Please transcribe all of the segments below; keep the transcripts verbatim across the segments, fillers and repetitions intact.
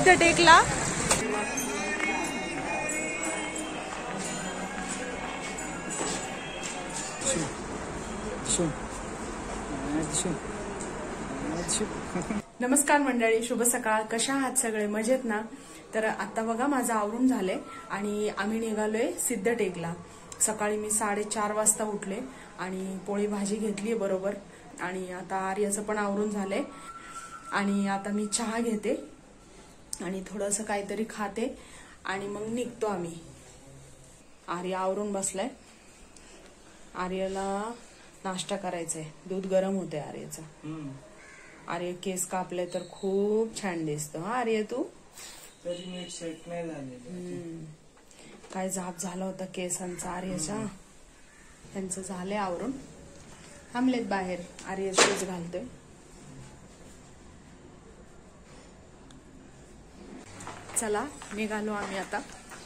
सिद्धटेकला. नमस्कार मंडळी, शुभ सकाळ. कशा आहात सगळे? मजेत ना? तर आता बघा माझं आवरून झालंय आणि आम्ही निघालोय सिद्धटेकला. सकाळी मी साडेचार वाजता उठले आणि पोळी भाजी घेतली बरोबर. आणि आता आर्याचं पण आवरून झालंय आणि आता मी चहा घेते आणि थोडंसं काहीतरी खाते आणि मग निघतो आम्ही. आर्या आवरून बसलाय. आर्याला नाश्ता करायचाय. दूध गरम होते आर्याचं. आर्य केस कापले तर खूप छान दिसतो. हा आर्य, तू तरी नीट सेट नाही झालेलं. काय झाप झाला होता केसांचा आर्याचा. त्यांचं झालंय आवरून. थांबलेत बाहेर. आर्य शूज घालतोय. चला निघालो आम्ही आता.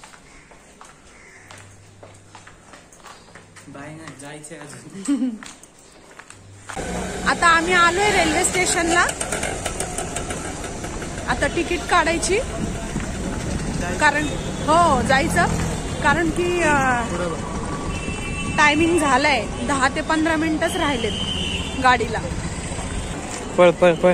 बाय नाही जायचंय अजून. आता आम्ही आलोय रेल्वे स्टेशनला. आता तिकीट काढायची, कारण हो जायचं, कारण की टायमिंग झालाय. दहा ते पंधरा मिनिटच राहिलेत गाडीला. पळ पळ पळ.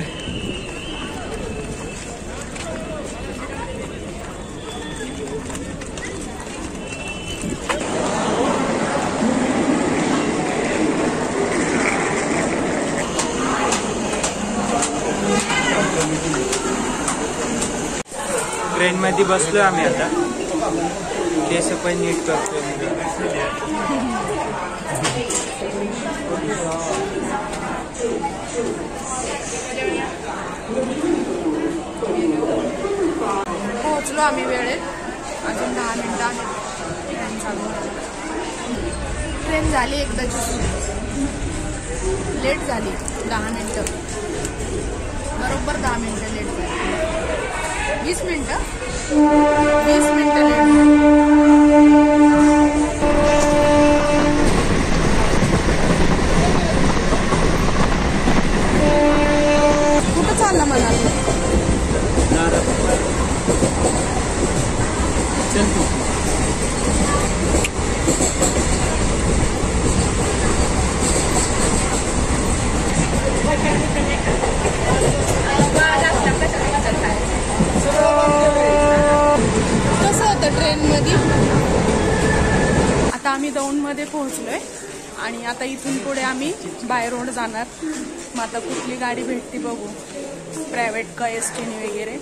ट्रेन मध्ये बसलोय आम्ही आता. केस पण नीट करतोय. पोहोचलो आम्ही वेळेत. अजून दहा मिनिटं आहेत ट्रेन चालू. ट्रेन झाली एकदाची सुरू. लेट झाली दहा मिनिटं. बरोबर दहा मिनिटं लेट झाली. वीस मिनिटं वीस मिनिटं लेट. कुठं चालला मला? कसं होतं ट्रेन मध्ये? आता आम्ही दौंड मध्ये पोहोचलोय आणि आता इथून पुढे आम्ही बाय रोड जाणार. मग आता कुठली गाडी भेटते बघू, प्रायव्हेट का एस टी वगैरे.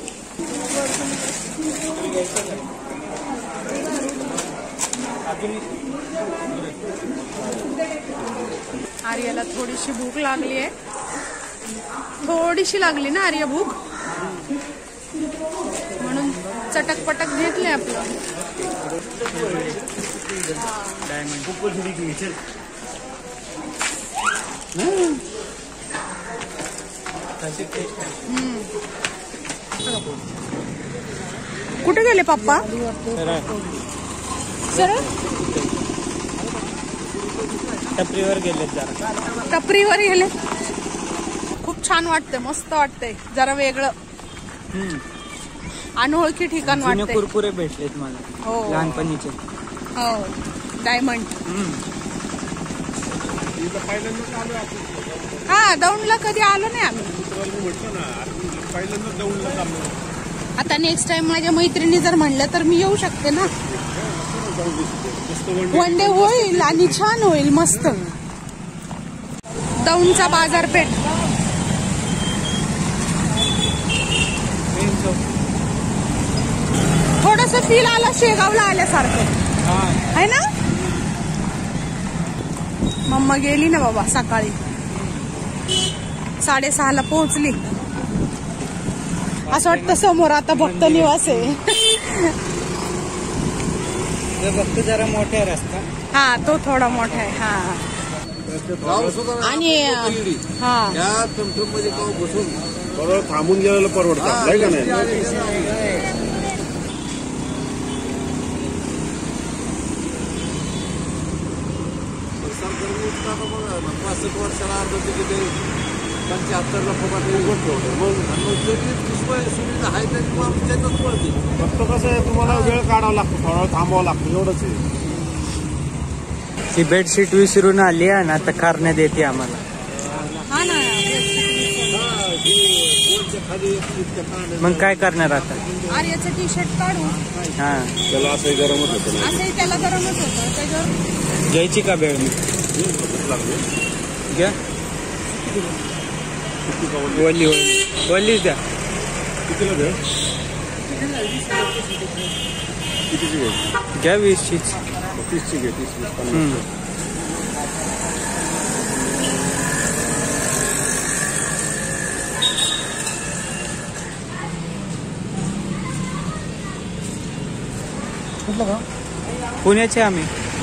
आर्याला थोडीशी भूक लागली आहे. थोडीशी लागली ना आर्या भूक, म्हणून चटकपटक घेतले आपलं. कुठे गेले पप्पा? सरळ टपरीवर गेले. जरा टपरीवर गेले. खूप छान वाटतंय, मस्त वाटतंय, जरा वेगळं अनोळखी ठिकाण वाटतंय. कुरकुरे भेटलेत मला. हो लहानपणीचे. हो डायमंड. हा दौंडला कधी आलो नाही आम्ही. आता नेक्स्ट टाइम माझ्या मैत्रिणी जर म्हणलं तर मी येऊ शकते ना. वन डे होईल आणि छान होईल मस्त. दौंडचा बाजारपेठ. थोडस फील आला शेगावला आल्यासारखं आहे ना. मम्मा गेली ना बाबा सकाळी. साडेसहाला पोहोचली. असं वाटतं समोर आता भक्त निवास आहे. भक्त जरा मोठा रस्ता. हा तो थोडा मोठा आहे. हा आणि हा मध्ये बसून बरोबर थांबून गेलेलं परवडतं नाही का? नाही पासष्ट वर्षाला अर्ध तिकीट पंच्याहत्तरला फुकट गोष्ट होतं. मग सुविधा आहे तरी मग त्याच्यात पडते. फक्त कसं आहे तुम्हाला वेळ काढावा लागतो, थोडा वेळ थांबावं लागतं एवढंच आहे. ती बेडशीट विसरून आली आणि आता करण्यात येते आम्हाला. हा ना, मग काय करणार आता? आर्याचं टी शर्ट काढू. हा, त्याला असंही गरमच होतं. असंही त्याला गरमच होतं. त्याच्यावर घ्यायची का बेड? मी घ्या, वल्ली वल्ली वल्लीच द्या. कितीला भेळ? कितीची घ्यायची? घ्या वीसचीच. तीसची घे. तीस वीस पन्नास. पुण्याचे आम्ही.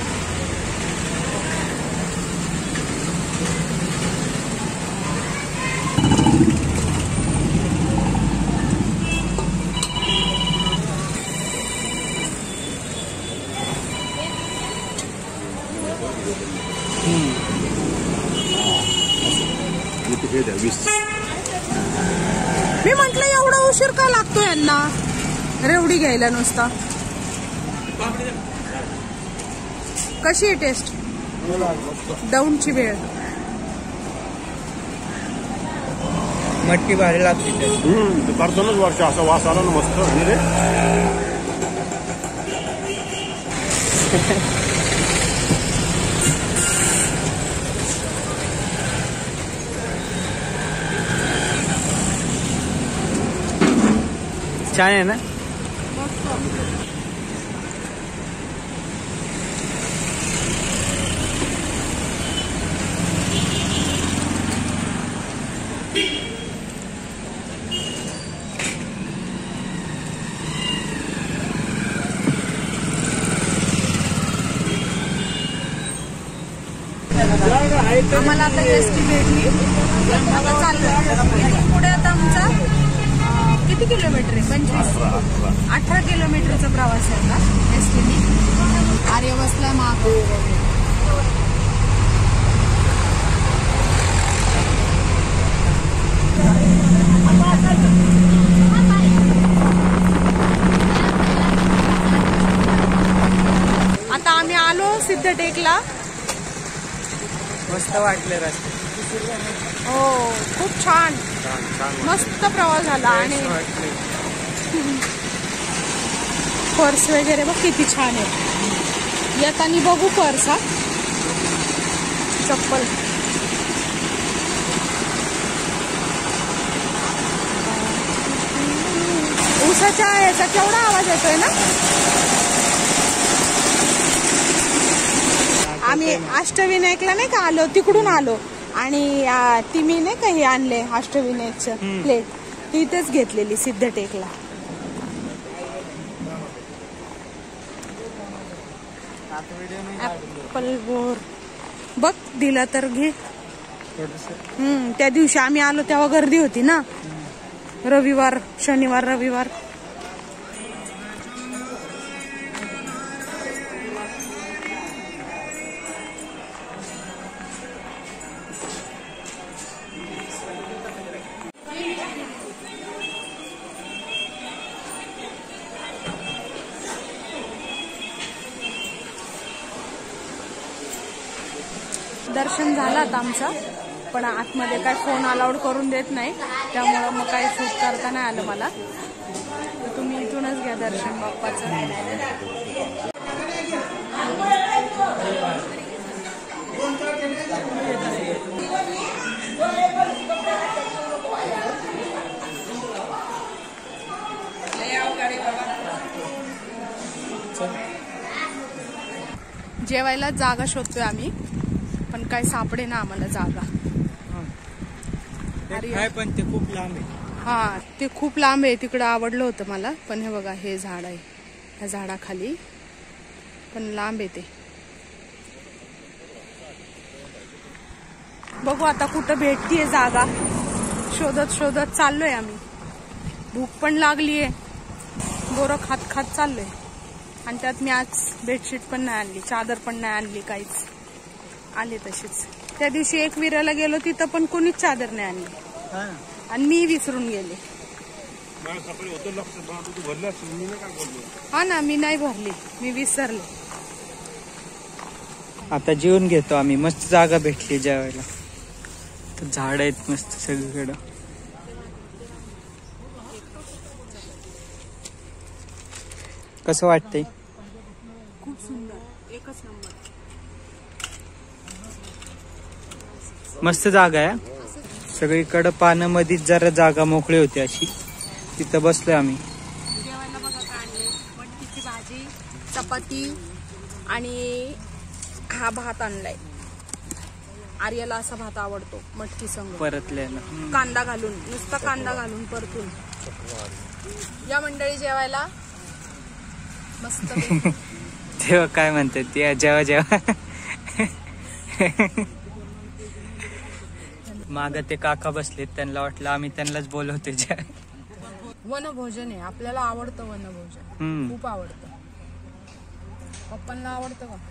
मी म्हंटल एवढा उशीर का लागतो यांना रेवडी घ्यायला नुसता. कशी आहे टेस्ट? दौंडची भेळ मटकी भारी लागते. हम्म, करतानाच वर्ष असा वास आला ना मस्त. आणि रे छान आहे ना. आम्हाला आता एस टी भेटली. आता चाललं पुढे. आता आमचा किती किलोमीटर आहे? पंचवीस अठरा किलोमीटरचा प्रवास आहे आता एस टीने. आर्य बसलाय माग. आता आम्ही आलो सिद्धटेकला. मस्त वाटले रस्ते. हो, खूप छान मस्त प्रवास झाला. आणि पर्स वगैरे बघ किती छान आहे. येतानी बघू पर्स. हा, चप्पल. उसाच्या याचा केवढा आवाज येतोय ना. आम्ही अष्टविनायकला नाही का आलो, तिकडून आलो. आणि ती मी नाही का हे आणले अष्टविनायकचं प्लेट, ती इथेच घेतलेली सिद्धटेकला. ऍपल बोर बघ दिला तर घे. हम्म, त्या दिवशी आम्ही आलो तेव्हा गर्दी होती ना. रविवार, शनिवार रविवार. दर्शन झालं आता आमचं, पण आतमध्ये काय फोन अलाउड करून देत नाही, त्यामुळं मग काही शूट करता नाही आलं मला. तर तुम्ही इथूनच घ्या दर्शन बाप्पाचं. जेवायला जागा शोधतोय आम्ही, पण काय सापडे ना आम्हाला जागा. काय पण ते खूप लांब आहे. हा, ते खूप लांब आहे. तिकडं आवडलं होतं मला, पण हे बघा हे झाड आहे, ह्या झाडाखाली पण लांब आहे ते. बघू आता कुठं भेटतीये जागा. शोधत शोधत चाललोय आम्ही. भूक पण लागलीये, बोरं खात खात चाललोय. आणि त्यात मी आज बेडशीट पण नाही आणली, चादर पण नाही आणली, काहीच. आले तशीच. त्या दिवशी एक विराला गेलो तिथं पण कोणीच चादर नाही आणली हा आणि मी विसरून गेले. हा ना, मी नाही भरली, मी विसरले. आता जेवून घेतो आम्ही. मस्त जागा भेटली जेवायला. झाड आहेत मस्त सगळीकडं. कसं वाटतंय? खूप सुंदर, एकच नंबर. मस्त जागा आहे. सगळीकडं पाण्यामध्येच जरा जागा मोकळी होती अशी, तिथं बसलोय आम्ही. जेवायला बघा काय आणले. मटकीची भाजी, चपाती आणि हा भात आणलाय. आर्याला असा भात आवडतो मटकी संग परतलेला कांदा घालून, नुसता कांदा घालून परतून. या मंडळी जेवायला मस्त. तेव्हा काय म्हणतात ते, जेव्हा जेव्हा माग ते काका बसलेत, त्यांना वाटलं आम्ही त्यांनाच बोलवतोय. वनभोजन आहे, आपल्याला आवडतं वनभोजन. हम्म. खूप आवडतं. पप्पांना आवडतं का?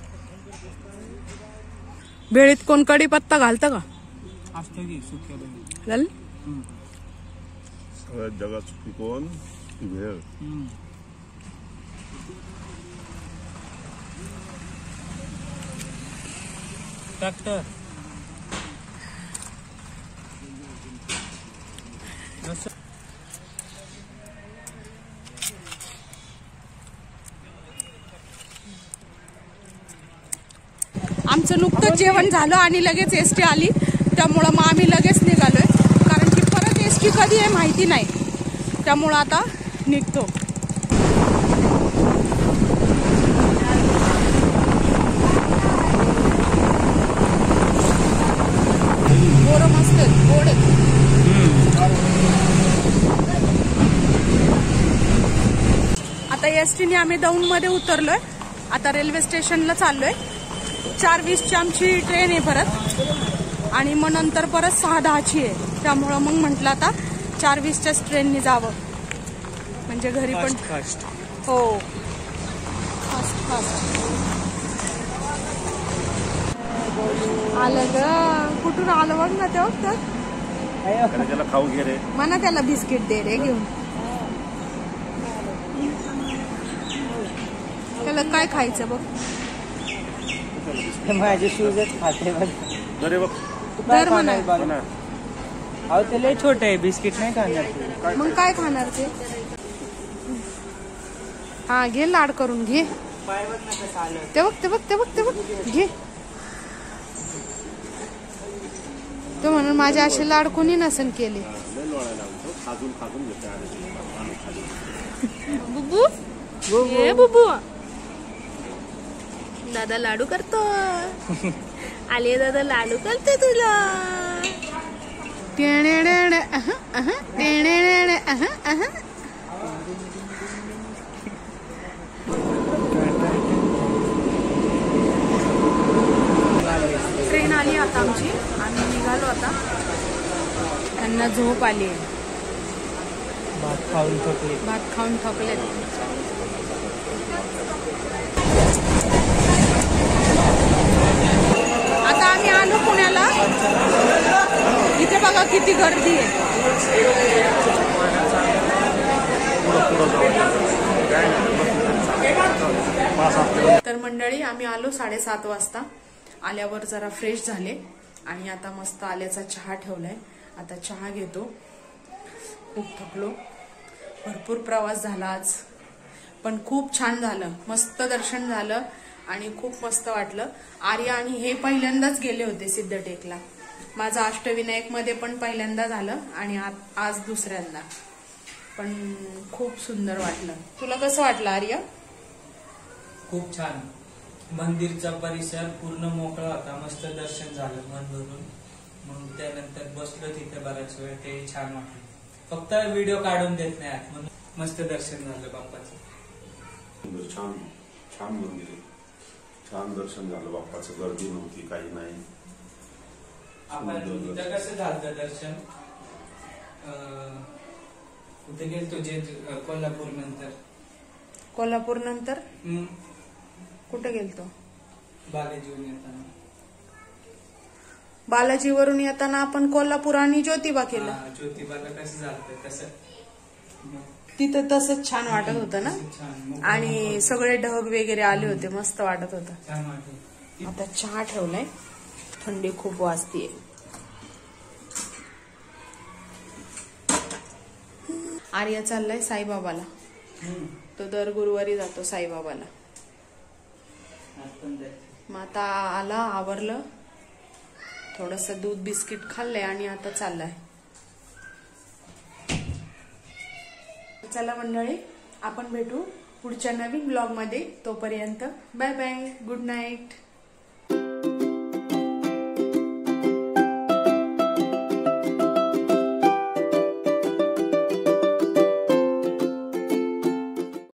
भेळीत कोण कढीपत्ता घालतं का? असतं की सुक्या घाल. सगळ्यात जगात सुखी कोण? भेळ. ट्रॅक्टर. आमचं नुकतंच जेवण झालं आणि लगेच एसटी आली, त्यामुळं मग आम्ही लगेच निघालोय. कारण की परत एसटी कधी आहे माहिती नाही, त्यामुळं आता निघतो. बोरं मस्त आहेत, गोड आहेत. आता एसटीने आम्ही दौंडमध्ये उतरलोय. आता रेल्वे स्टेशनला चाललोय. चार वीसची आमची ट्रेन आहे परत, आणि मग नंतर परत सहा दहाची आहे. त्यामुळं मग म्हटलं आता चार वीसच्याच ट्रेननी जावं, म्हणजे घरी पण फास्ट. हो, फास्ट फास्ट. आलं ग, कुठून आलं बघ ना ते. बघ त्याला खाऊ घे रे. म्हणा त्याला बिस्किट दे रे घेऊन. त्याला काय खायचं बघ. माझे शूजच खाते बघ. बरे बघ. दर म्हणा. अहो ते लय छोटे आहे, बिस्किट नाही खाणार. मग काय खाणार ते? हा घे, लाड करून घे. ते बघ ते बघ ते बघ ते बघ घे. तो म्हणून माझे असे लाड कोणी नसन केले. बुबू ये बुबू, दादा लाडू करतो. आले दादा लाडू करते तुला. ट्रेन आली आता आमची, आम्ही निघालो आता. त्यांना झोप आली आहे. भात खाऊन थकले. भात खाऊन थकले. आता आम्ही आलो पुण्याला. इथे बघा किती गर्दी आहे. तर मंडळी आम्ही आलो साडेसात वाजता. आल्यावर जरा फ्रेश झाले आणि आता मस्त आल्याचा चहा ठेवलाय. आता चहा घेतो. खूप थकलो, भरपूर प्रवास झाला आज, पण खूप छान झालं. मस्त दर्शन झालं आणि खूप मस्त वाटलं. आर्या आणि हे पहिल्यांदाच गेले होते सिद्धटेकला. माझं अष्टविनायक मध्ये पण पहिल्यांदा झालं आणि आज दुसऱ्यांदा. पण खूप सुंदर वाटलं. तुला कसं वाटलं आर्या? खूप छान. मंदिरचा परिसर पूर्ण मोकळा होता. मस्त दर्शन झालं मन भरून. मग त्यानंतर बसलो तिथे बराच वेळ, ते छान वाटलं. फक्त व्हिडिओ काढून देत नाही आत, म्हणून मस्त दर्शन झालं बाप्पाचं. छान छान मंदिर आहे. छान दर्शन झालं बाप्पाचं. गर्दी नव्हती, काही नाही. आपण तिथं कसं झालं दर्शन? कुठे गेलतो? जे कोल्हापूर नंतर. कोल्हापूर नंतर कुठे गेलतो? बालाजीहून येताना. बालाजीवरून येताना आपण कोल्हापूर आणि ज्योतिबा केलं. हा, ज्योतिबाला कसं झालं तसं मग तिथं तसंच छान वाटत होतं ना. छान मग आणि सगळे ढग वगैरे आले होते, मस्त वाटत होतं. छान वाटलं. आता चहा ठेवलाय, थंडी खूप वाजतीये. आर्या चाललाय साईबाबाला. हम्म. तो दर गुरुवारी जातो साईबाबाला. आज पण जायचं. मग आता आला, आवरलं, थोडस दूध बिस्किट खाल्लंय आणि आता चाललाय. चला मंडळी, आपण भेटू पुढच्या नवीन ब्लॉग मध्ये. तोपर्यंत बाय बाय, गुड नाईट.